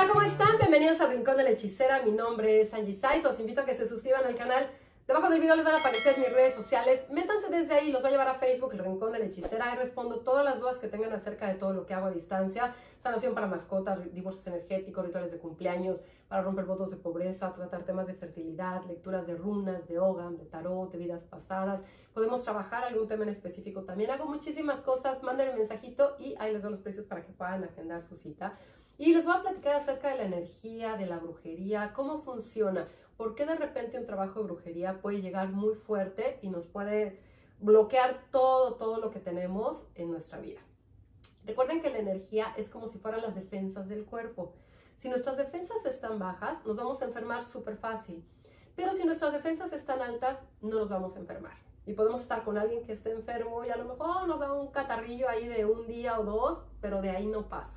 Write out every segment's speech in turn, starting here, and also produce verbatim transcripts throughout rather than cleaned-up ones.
Hola, ¿cómo están? Bienvenidos al Rincón de la Hechicera. Mi nombre es Angie Saiz. Los invito a que se suscriban al canal. Debajo del video les van a aparecer mis redes sociales. Métanse desde ahí, los va a llevar a Facebook, El Rincón de la Hechicera. Ahí respondo todas las dudas que tengan acerca de todo lo que hago a distancia. Sanación para mascotas, divorcios energéticos, rituales de cumpleaños, para romper votos de pobreza, tratar temas de fertilidad, lecturas de runas, de Ogam, de tarot, de vidas pasadas. Podemos trabajar algún tema en específico también. Hago muchísimas cosas. Manden el mensajito y ahí les doy los precios para que puedan agendar su cita. Y les voy a platicar acerca de la energía, de la brujería, cómo funciona. ¿Por qué de repente un trabajo de brujería puede llegar muy fuerte y nos puede bloquear todo, todo lo que tenemos en nuestra vida? Recuerden que la energía es como si fueran las defensas del cuerpo. Si nuestras defensas están bajas, nos vamos a enfermar súper fácil. Pero si nuestras defensas están altas, no nos vamos a enfermar. Y podemos estar con alguien que esté enfermo y a lo mejor nos da un catarrillo ahí de un día o dos, pero de ahí no pasa.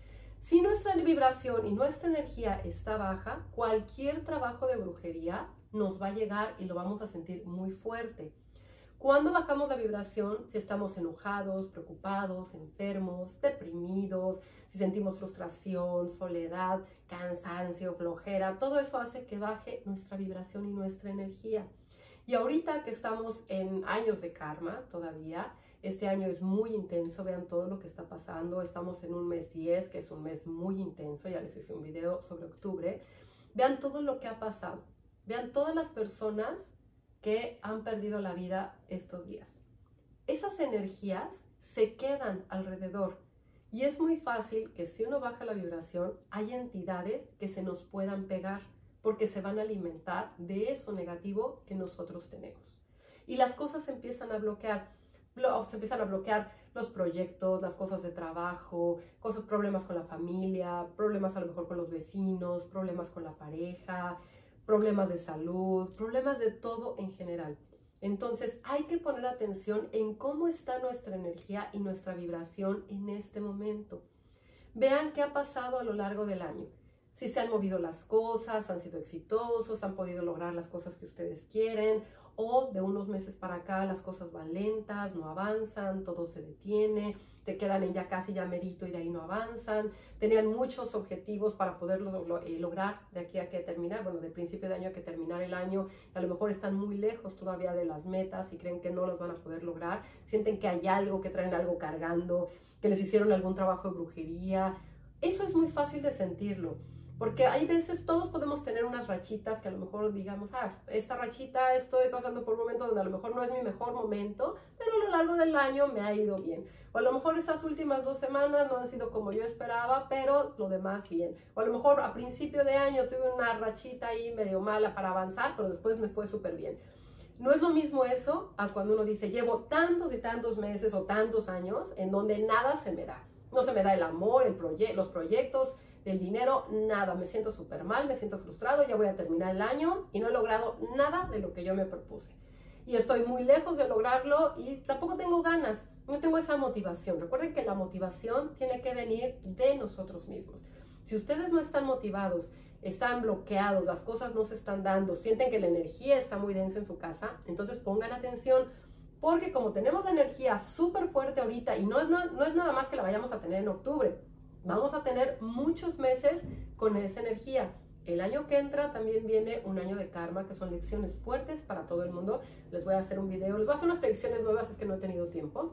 Si nuestra vibración y nuestra energía está baja, cualquier trabajo de brujería nos va a llegar y lo vamos a sentir muy fuerte. Cuando bajamos la vibración, si estamos enojados, preocupados, enfermos, deprimidos, si sentimos frustración, soledad, cansancio, flojera, todo eso hace que baje nuestra vibración y nuestra energía. Y ahorita que estamos en años de karma todavía, este año es muy intenso, vean todo lo que está pasando. Estamos en un mes diez, que es un mes muy intenso, ya les hice un video sobre octubre. Vean todo lo que ha pasado. Vean todas las personas que han perdido la vida estos días. Esas energías se quedan alrededor. Y es muy fácil que si uno baja la vibración, hay entidades que se nos puedan pegar, porque se van a alimentar de eso negativo que nosotros tenemos. Y las cosas se empiezan a bloquear. Se empiezan a bloquear los proyectos, las cosas de trabajo, cosas, problemas con la familia, problemas a lo mejor con los vecinos, problemas con la pareja, problemas de salud, problemas de todo en general. Entonces hay que poner atención en cómo está nuestra energía y nuestra vibración en este momento. Vean qué ha pasado a lo largo del año. Si se han movido las cosas, han sido exitosos, han podido lograr las cosas que ustedes quieren, o de unos meses para acá las cosas van lentas, no avanzan, todo se detiene, te quedan en ya casi ya merito y de ahí no avanzan. Tenían muchos objetivos para poderlos lo, eh, lograr de aquí a que terminar, bueno, de principio de año a que terminar el año, a lo mejor están muy lejos todavía de las metas y creen que no los van a poder lograr, sienten que hay algo, que traen algo cargando, que les hicieron algún trabajo de brujería. Eso es muy fácil de sentirlo. Porque hay veces todos podemos tener unas rachitas que a lo mejor digamos, ah, esta rachita estoy pasando por un momento donde a lo mejor no es mi mejor momento, pero a lo largo del año me ha ido bien. O a lo mejor esas últimas dos semanas no han sido como yo esperaba, pero lo demás bien. O a lo mejor a principio de año tuve una rachita ahí medio mala para avanzar, pero después me fue súper bien. No es lo mismo eso a cuando uno dice, llevo tantos y tantos meses o tantos años en donde nada se me da. No se me da el amor, el proye- los proyectos, del dinero, nada, me siento súper mal, me siento frustrado, ya voy a terminar el año y no he logrado nada de lo que yo me propuse. Y estoy muy lejos de lograrlo y tampoco tengo ganas, no tengo esa motivación. Recuerden que la motivación tiene que venir de nosotros mismos. Si ustedes no están motivados, están bloqueados, las cosas no se están dando, sienten que la energía está muy densa en su casa, entonces pongan atención, porque como tenemos la energía súper fuerte ahorita y no es, no, no es nada más que la vayamos a tener en octubre, vamos a tener muchos meses con esa energía. El año que entra también viene un año de karma, que son lecciones fuertes para todo el mundo. Les voy a hacer un video, les voy a hacer unas predicciones nuevas, es que no he tenido tiempo.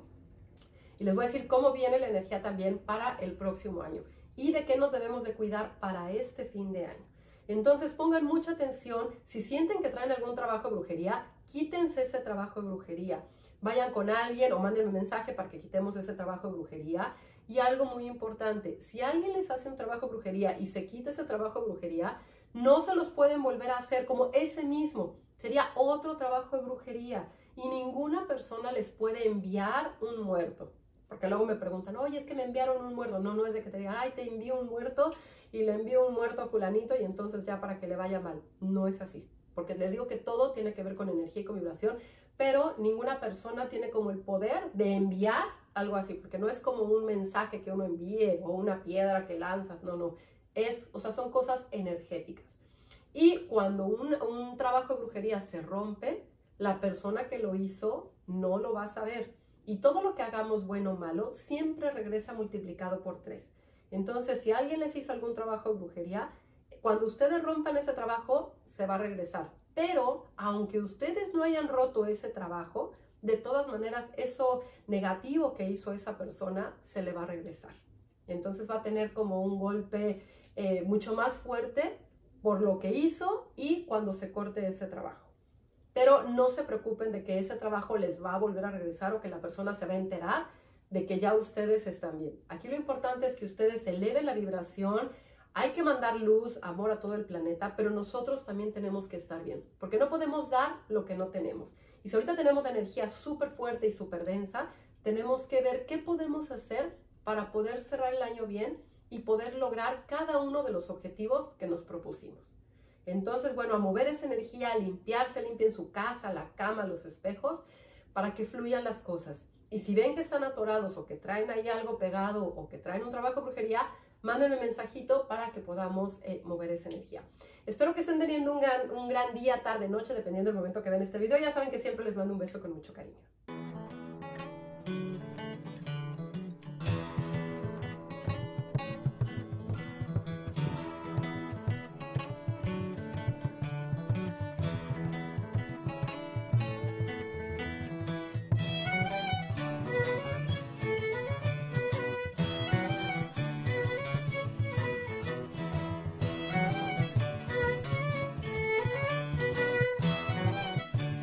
Y les voy a decir cómo viene la energía también para el próximo año. Y de qué nos debemos de cuidar para este fin de año. Entonces pongan mucha atención. Si sienten que traen algún trabajo de brujería, quítense ese trabajo de brujería. Vayan con alguien o mándenme un mensaje para que quitemos ese trabajo de brujería. Y algo muy importante, si alguien les hace un trabajo de brujería y se quita ese trabajo de brujería, no se los pueden volver a hacer como ese mismo. Sería otro trabajo de brujería y ninguna persona les puede enviar un muerto. Porque luego me preguntan, oye, es que me enviaron un muerto. No, no es de que te digan, ay, te envío un muerto y le envío un muerto a fulanito y entonces ya para que le vaya mal. No es así. Porque les digo que todo tiene que ver con energía y con vibración, pero ninguna persona tiene como el poder de enviar algo así, porque no es como un mensaje que uno envíe o una piedra que lanzas, no, no, es, o sea, son cosas energéticas. Y cuando un, un trabajo de brujería se rompe, la persona que lo hizo no lo va a saber. Y todo lo que hagamos, bueno o malo, siempre regresa multiplicado por tres. Entonces, si alguien les hizo algún trabajo de brujería, cuando ustedes rompan ese trabajo, se va a regresar. Pero, aunque ustedes no hayan roto ese trabajo, de todas maneras, eso negativo que hizo esa persona se le va a regresar. Entonces va a tener como un golpe eh, mucho más fuerte por lo que hizo y cuando se corte ese trabajo. Pero no se preocupen de que ese trabajo les va a volver a regresar o que la persona se va a enterar de que ya ustedes están bien. Aquí lo importante es que ustedes eleven la vibración. Hay que mandar luz, amor a todo el planeta, pero nosotros también tenemos que estar bien, porque no podemos dar lo que no tenemos. Y si ahorita tenemos la energía súper fuerte y súper densa, tenemos que ver qué podemos hacer para poder cerrar el año bien y poder lograr cada uno de los objetivos que nos propusimos. Entonces, bueno, a mover esa energía, a limpiarse, limpien su casa, la cama, los espejos, para que fluyan las cosas. Y si ven que están atorados o que traen ahí algo pegado o que traen un trabajo de brujería, mándenme mensajito para que podamos eh, mover esa energía. Espero que estén teniendo un gran, un gran día, tarde, noche, dependiendo del momento que ven este video. Ya saben que siempre les mando un beso con mucho cariño.